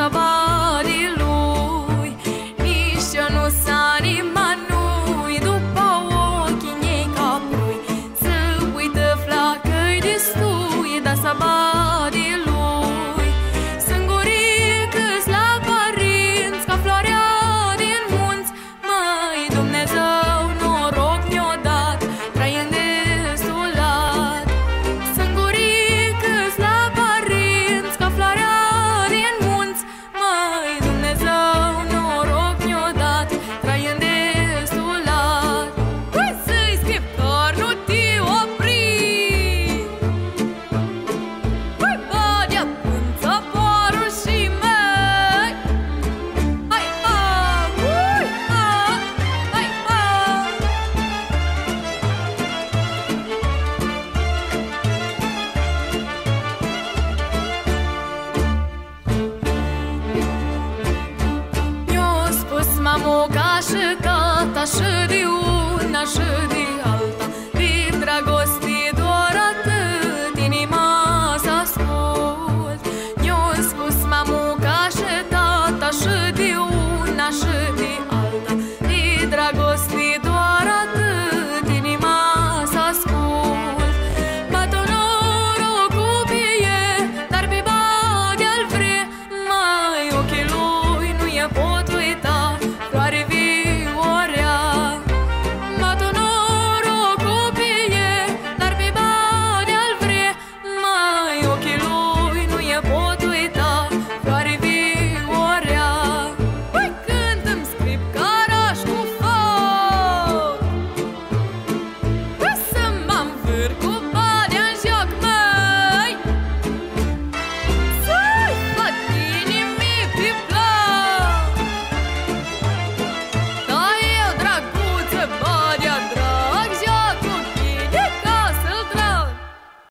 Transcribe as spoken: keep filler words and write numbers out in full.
dansa barii lui. Nici eu nu s-a nimănui după ochii ei caprui. Să uită flacă-i destui, dansa barii lui. Singurii câți la părinți, ca floarea din munți. Măi, Dumnezeu, noroc mi-o dat, trăind destolat. Singurii câți la părinți, ca floarea din munți. Măi, Dumnezeu, noroc mi-o dat, trăind destolat. Hai să-i schimb, dar nu te opri. Hai, badea, pânță, porul și mei. Hai, a, ui, a, hai, a. Mi-a spus mamoca și tata și de una și de